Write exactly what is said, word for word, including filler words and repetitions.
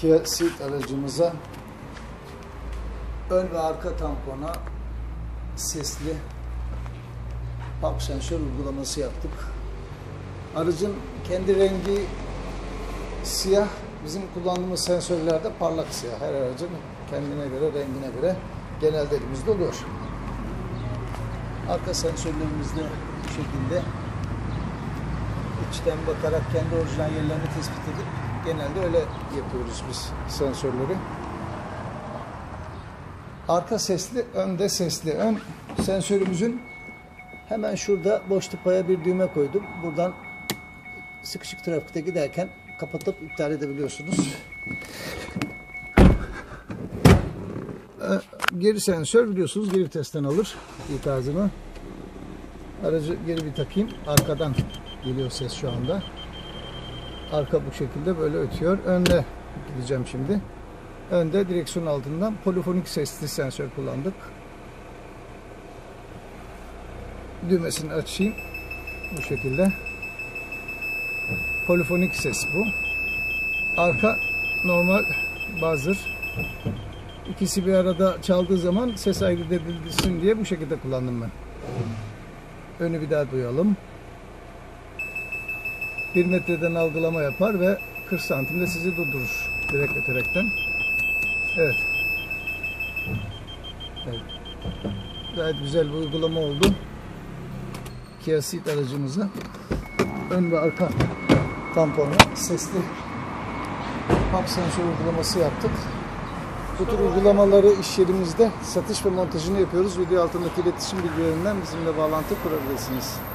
Kia Ceed aracımıza ön ve arka tampona sesli park sensör uygulaması yaptık. Aracın kendi rengi siyah. Bizim kullandığımız sensörlerde parlak siyah. Her aracın kendine göre, rengine göre genelde elimizde oluyor. Arka sensörlerimiz de bu şekilde içten bakarak kendi orijinal yerlerini tespit edip genelde öyle yapıyoruz biz sensörleri. Arka sesli, önde sesli. Ön sensörümüzün hemen şurada boş tıpaya bir düğme koydum. Buradan sıkışık trafikte giderken kapatıp iptal edebiliyorsunuz. Geri sensör biliyorsunuz geri testten alır ikazını. Aracı geri bir takayım. Arkadan geliyor ses şu anda. Arka bu şekilde böyle ötüyor. Önde gideceğim şimdi. Önde direksiyon altından polifonik sesli sensör kullandık. Düğmesini açayım. Bu şekilde. Polifonik ses bu. Arka normal buzzer. İkisi bir arada çaldığı zaman ses ayırt edilsin diye bu şekilde kullandım ben. Önü bir daha duyalım. bir metreden algılama yapar ve kırk santimde sizi durdurur. Direkt öterekten. Evet. Evet. Gayet güzel bir uygulama oldu. Kia Ceed aracımıza ön ve arka tamponla sesli park sensör uygulaması yaptık. Bu tür uygulamaları iş yerimizde satış ve montajını yapıyoruz. Video altındaki iletişim bilgilerinden bizimle bağlantı kurabilirsiniz.